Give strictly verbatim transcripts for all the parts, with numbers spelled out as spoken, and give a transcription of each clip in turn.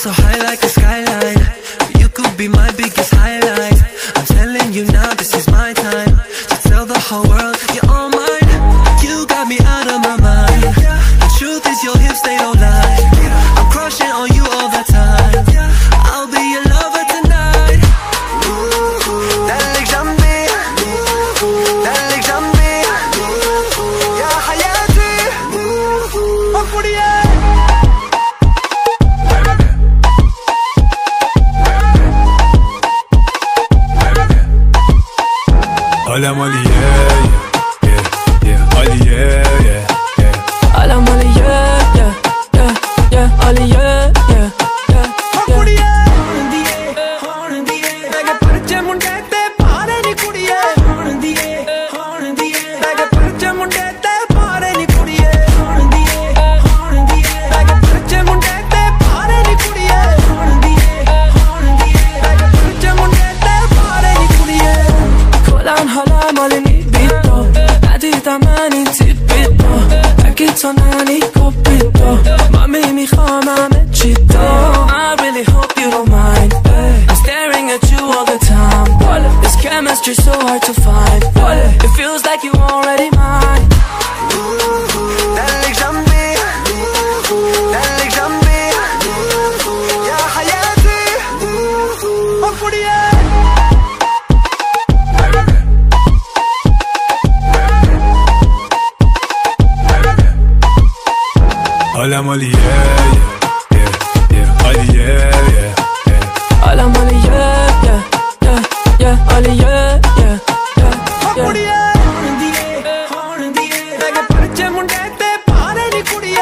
so high like a skyline. You could be my biggest highlight. I'm telling you now, this is my time to tell the whole world you're all mine. You got me out of my mind. The truth is your hips, they don't lie. I'm crushing on you all the time. I'll be your lover tonight. دلك جنبي دلك جنبي يا حياتي أفوريا. Hola Molly, yeah, yeah, yeah, Ollie, yeah, yeah, yeah. Hola Molly, yeah, yeah, yeah, yeah, Ollie, yeah, yeah, yeah, yeah. 내가 버렸지 문제 때 바래니 꾸리에 내가 버렸지 문제 때 바래니 꾸리에 내가 버렸지 문제 때 바래니 꾸리에 내가 버렸지 문제 때 바래니 꾸리에 콜란 홀라 멀리 من این تیپی تو اگه تو ننی کپی تو مامی میخوام همه چی تو I really hope you don't mind. I'm staring at you all the time. This chemistry so hard to find. It feels like you already mine. دلك جنبي دلك جنبي يا حياتي أفوريا. Hola Molly, yeah, yeah, yeah, yeah, Ollie, yeah, yeah, yeah. Hola Molly, yeah, yeah, yeah, yeah, Ollie, yeah, yeah, yeah, yeah. 내가 버렸지 문제 때 바래니 꾸리에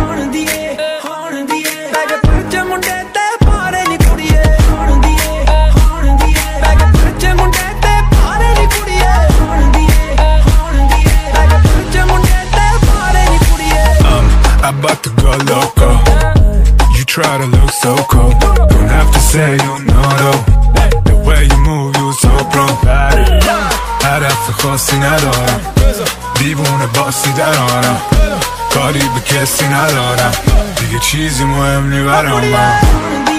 내가 버렸지 문제 때 바래니 꾸리에 내가 버렸지 문제 때 바래니 꾸리에 내가 버렸지 문제 때 바래니 꾸리에. I'm about to go loco. You try to look so cool. Don't have to say you know though. The way you move, you so pro. هدف خاصی ندارم. دیوونه باسی در آنم. کاری به کسی ندارم. دیگه چیزی مهم نی برام.